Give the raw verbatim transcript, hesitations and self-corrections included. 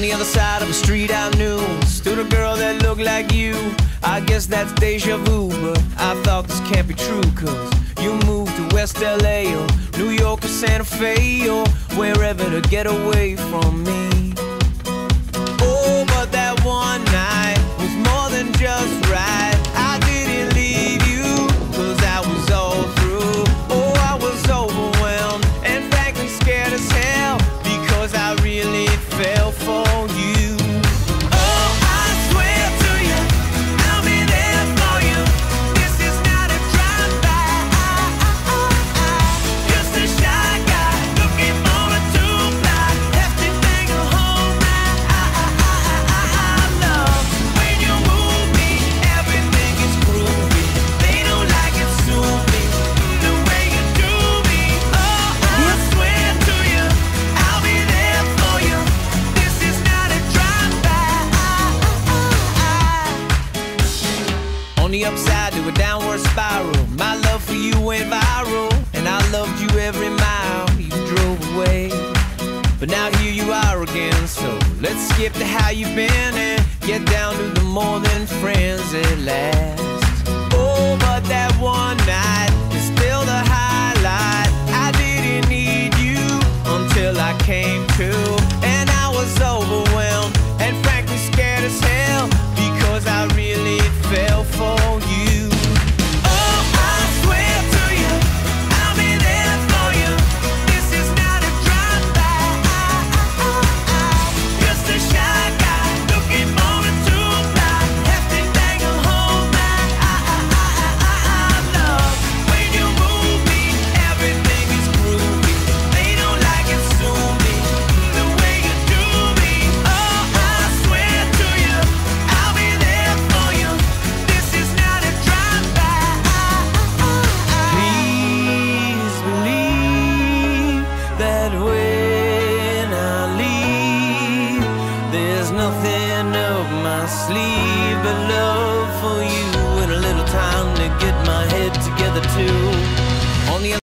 On the other side of the street I knew stood a girl that looked like you. I guess that's deja vu, but I thought this can't be true, cause you moved to West L A or New York or Santa Fe or wherever to get away from me. Oh, but that one night was more than just right. I didn't leave you, cause I was all through. Oh, I was overwhelmed and frankly scared as hell, because I really fell for you. On the upside to a downward spiral, my love for you went viral, and I loved you every mile you drove away. But now here you are again, so let's skip to how you've been and get down to the more than friends at last. Oh, but that one night is still the highlight. I didn't need you until I came to, and I was overwhelmed and frankly scared as hell, because I really fell for you. Oh, I swear to you, I'll be there for you. This is not a drive-by. Just a shy guy looking for a two-ply, hefty thing of home that I love. When you move me, everything is groovy. They don't like it, sue me the way you do me. Oh, I swear to you, I'll be there for you. This is not a drive-by. Please believe that when I leave, there's nothing up my sleeve but love for you and a little time to get my head together too. On the